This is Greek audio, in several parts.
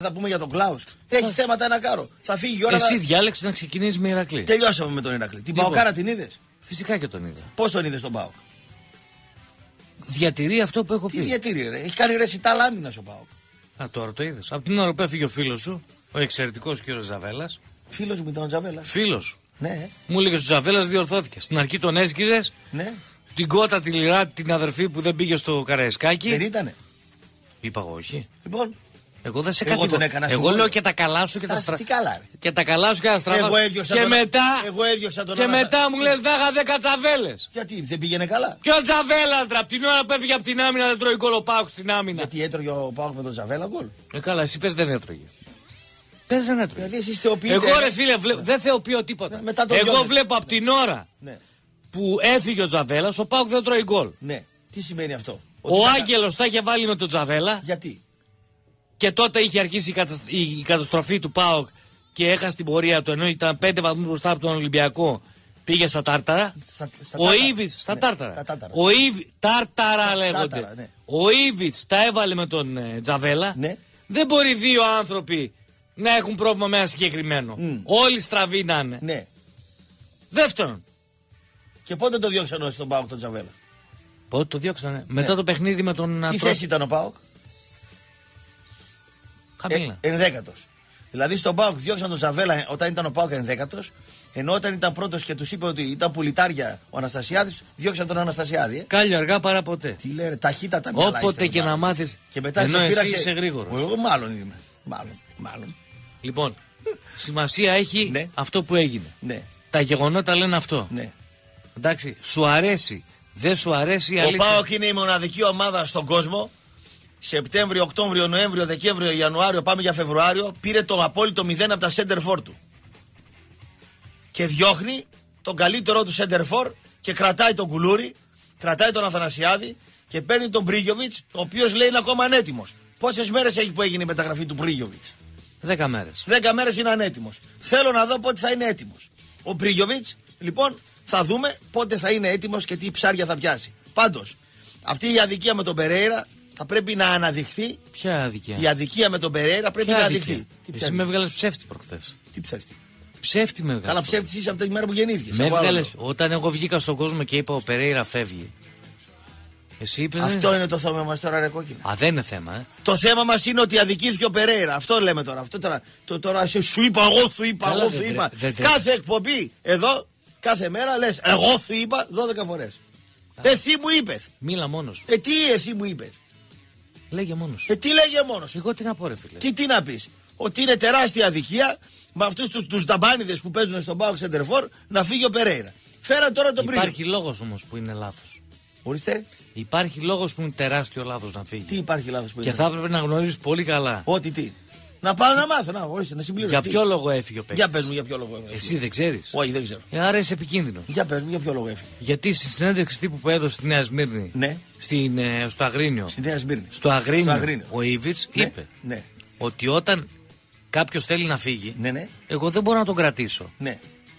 Θα πούμε για τον Κλάους. Έχει θέματα ένα κάρο. Θα φύγει η ώρα. Εσύ διάλεξε να ξεκινήσει με Ηρακλή. Τελειώσαμε με τον Ηρακλή. Την Παοκάρα την είδες? Φυσικά και τον είδα. Πώς τον είδες τον Πάοκ? Διατηρεί αυτό που έχω πει. Τι διατηρεί, ρε? Έχει κάνει ρεσιτάλ άμυνας ο Πάοκ. Α, τώρα το είδες. Από την ώρα που έφυγε ο φίλος σου, ο εξαιρετικός κύριος Τζαβέλας. Φίλος μου ήταν ο Τζαβέλας. Φίλος σου. Ναι. Μου έλεγε ο Τζαβέλας διορθώθηκε. Στην αρχή τον έσκυζες. Ναι. Την κότα τη Λιράτη, την αδερφή που δεν πήγε στο Καραϊσκάκι. Δεν ήτανε. Είπα εγώ όχι. Λοιπόν. Εγώ δεν σε Εγώ τον κατηγορώ. έκανα Εγώ σίγουρα. λέω και τα καλά σου και τα στραβά. Τι καλά, ρε. Και τα καλά σου και τα στραβά. Εγώ έδιωξα και τον... μετά. Εγώ έδιωξα τον... Και μετά μου λες να είχα 10 Τζαβέλες. Γιατί δεν πήγαινε καλά? Ποιο Τζαβέλας, δρα, την ώρα που έφυγε από την άμυνα δεν τρώει γκολ ο Πάοκ στην άμυνα. Γιατί έτρωγε ο Πάοκ με τον Τζαβέλα γκολ. Καλά, εσύ πες δεν έτρωγε. Πες δεν έτρωγε. Γιατί εσείς θεοποιείτε. Εγώ ρε φίλε, δεν θεοποιώ τίποτα. Εγώ βλέπω από την ώρα που έφυγε ο Τζαβέλας, ο Πάοκ δεν τρώει γκολ. Ναι. Τι σημαίνει αυτό? Ο Άγγελος τα είχε βάλει με τον Τζαβέλα. Γιατί? Και τότε είχε αρχίσει η καταστροφή του ΠΑΟΚ και έχασε την πορεία του, ενώ ήταν 5 βαθμούς μπροστά από τον Ολυμπιακό. Πήγε στα τάρταρα. Ο Ήβιτς στα τάρταρα. Ο Τάρταρα λέγονται. Ναι. Ο Ήβιτς τα έβαλε με τον Τζαβέλα. Ναι. Δεν μπορεί δύο άνθρωποι να έχουν πρόβλημα με ένα συγκεκριμένο. Όλοι στραβοί να είναι. Ναι. Δεύτερον. Και πότε το διώξανε στον ΠΑΟΚ τον Τζαβέλα? Πότε το διώξανε? Μετά το παιχνίδι με τον. Τι θέση ήταν ο ΠΑΟΚ? Ενδέκατος. Δηλαδή στον ΠΑΟΚ διώξαν τον Τζαβέλα όταν ήταν ο ΠΑΟΚ ενδέκατος, ενώ όταν ήταν πρώτος και τους είπε ότι ήταν πουλιτάρια ο Αναστασιάδης, διώξαν τον Αναστασιάδη. Κάλλιο αργά παρά ποτέ. Τι λέει, ταχύτατα μυαλά. Όποτε και να μάθεις. Και μετά ενώ σας εσύ είσαι γρήγορος. Εγώ μάλλον είμαι. Μάλλον. Λοιπόν, σημασία έχει ναι. αυτό που έγινε. Ναι. Τα γεγονότα λένε αυτό. Ναι. Εντάξει, σου αρέσει, δεν σου αρέσει η αλήθεια. Ο ΠΑΟΚ είναι η μοναδική ομάδα στον κόσμο. Σεπτέμβριο, Οκτώβριο, Νοέμβριο, Δεκέμβριο, Ιανουάριο, πάμε για Φεβρουάριο, πήρε το απόλυτο 0 από τα σέντερφορ του. Και διώχνει τον καλύτερό του σέντερφορ και κρατάει τον Κουλούρι, κρατάει τον Αθανασιάδη και παίρνει τον Πρίγιοβιτς, ο οποίος λέει είναι ακόμα ανέτοιμος. Πόσες μέρες έχει που έγινε η μεταγραφή του Πρίγιοβιτς? 10 μέρες. 10 μέρες είναι ανέτοιμος. Θέλω να δω πότε θα είναι έτοιμος. Ο Πρίγιοβιτς, λοιπόν, θα δούμε πότε θα είναι έτοιμος και τι ψάρια θα πιάσει. Πάντως, αυτή η αδικία με τον Περέιρα θα πρέπει να αναδειχθεί. Ποια αδικία? Η αδικία με τον Περέιρα πρέπει να αναδειχθεί. Εσύ με έβγαλες ψεύτη προχτές. Τι ψεύτη? Ψεύτη με έβγαλες. Καλά, ψεύτη είσαι από την μέρα που γεννήθηκες. Με έβγαλες όταν εγώ βγήκα στον κόσμο και είπα ο Περέιρα φεύγει. Εσύ είπες. Αυτό είναι το θέμα μας τώρα, ρε κόκκινα. Α, δεν είναι θέμα, Το θέμα μας είναι ότι αδικήθηκε ο Περέιρα. Αυτό λέμε τώρα. Αυτό τώρα σου είπα, εγώ σου είπα, εγώ σου είπα. Κάθε εκπομπή εδώ, κάθε μέρα λες, εγώ σου είπα 12 φορές. Εσύ μου είπες. Μίλα μόνος. Τι εσύ μου είπες? Λέγε μόνος. Τι λέγε μόνος? Εγώ τι να πω, ρε φίλε. Τι να πεις? Ότι είναι τεράστια αδικία με αυτούς τους ταμπάνιδες που παίζουν στον ΠΑΟΚ Σεντερφόρ να φύγει ο Περέιρα. Φέραν τώρα τον Πρίγιο. Υπάρχει λόγος όμως που είναι λάθος. Ορίστε. Υπάρχει λόγος που είναι τεράστιο λάθος να φύγει. Τι υπάρχει λάθος που είναι? Και θα έπρεπε να γνωρίζεις πολύ καλά. Ότι τι? Να πάω να μάθω, να συμπληρώσω. Για ποιο λόγο έφυγε ο παίκτης? Για πες μου για ποιο λόγο έφυγε. Εσύ δεν ξέρεις? Όχι, δεν ξέρω. Άρα είσαι επικίνδυνος. Για πες μου για ποιο λόγο έφυγε. Γιατί στη συνέντευξη τύπου που έδωσε στη Νέα Σμύρνη, ναι. Στο Αγρίνιο, στη Νέα Σμύρνη. Στο Αγρίνιο, ο Ήβιτς είπε ότι όταν κάποιος θέλει να φύγει, εγώ δεν μπορώ να τον κρατήσω. Ναι.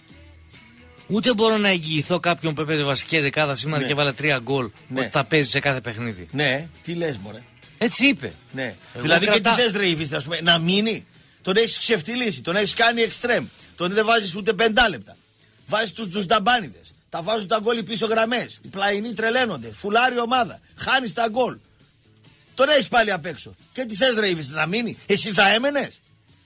Ούτε μπορώ να εγγυηθώ κάποιον που έπαιζε βασική δεκάδα σήμερα και βάλε 3 γκολ ότι θα παίζει σε κάθε παιχνίδι. Ναι, τι λες μωρέ. Έτσι είπε. Ναι. Δηλαδή και τι θες ρε Ήβιτς, να μείνει? Τον έχεις ξεφτυλίσει, τον έχεις κάνει εξτρέμ. Τον δεν βάζεις ούτε 5 λεπτά. Βάζεις τους ταμπάνιδες. Τα βάζουν τα γκολ οι πίσω γραμμές. Οι πλαϊνοί τρελαίνονται. Φουλάρει ομάδα. Χάνεις τα γκολ. Τον έχεις πάλι απ' έξω. Και τι θες ρε Ήβιτς, να μείνει? Εσύ θα έμενες?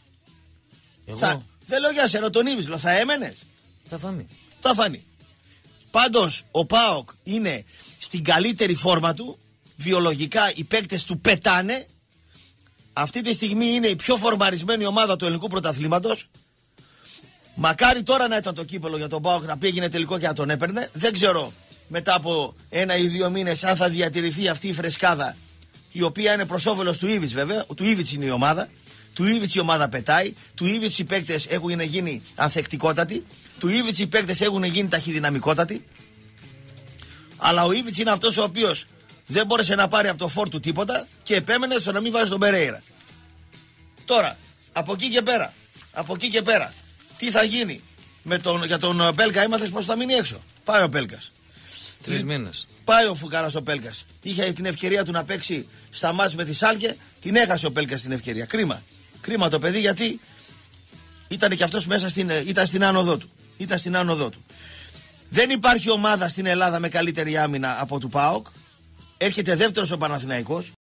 Δεν λέω για σένα τον Ήβιτς, θα έμενες? Θα φανεί. Πάντως ο ΠΑΟΚ είναι στην καλύτερη φόρμα του. Βιολογικά οι παίκτες του πετάνε. Αυτή τη στιγμή είναι η πιο φορμαρισμένη ομάδα του ελληνικού πρωταθλήματος. Μακάρι τώρα να ήταν το κύπελο για τον ΠΑΟΚ, να πήγαινε τελικό και να τον έπαιρνε. Δεν ξέρω μετά από 1 ή 2 μήνες αν θα διατηρηθεί αυτή η φρεσκάδα, η οποία είναι προς όφελος του Ήβιτς βέβαια. Του Ήβιτς είναι η ομάδα. Του Ήβιτς η ομάδα πετάει. Του Ήβιτς οι παίκτες έχουν γίνει ανθεκτικότατοι. Του Ήβιτς οι παίκτες έχουν γίνει ταχυδυναμικότατοι. Αλλά ο Ήβιτς είναι αυτός ο οποίος δεν μπόρεσε να πάρει από το φόρ του τίποτα και επέμενε στο να μην βάζει τον Περέιρα. Τώρα, από εκεί και πέρα, τι θα γίνει για τον Πέλκα? Έμαθες πως θα μείνει έξω? Πάει ο Πέλκας. 3 μήνες. Πάει ο Φουκαράς ο Πέλκας. Είχε την ευκαιρία του να παίξει στα μάτς με τη Σάλκε, την έχασε ο Πέλκας την ευκαιρία. Κρίμα. Κρίμα το παιδί, γιατί ήταν και αυτός μέσα ήταν στην άνοδό του. Δεν υπάρχει ομάδα στην Ελλάδα με καλύτερη άμυνα από του ΠΑΟΚ. Έρχεται δεύτερος ο Παναθηναϊκός.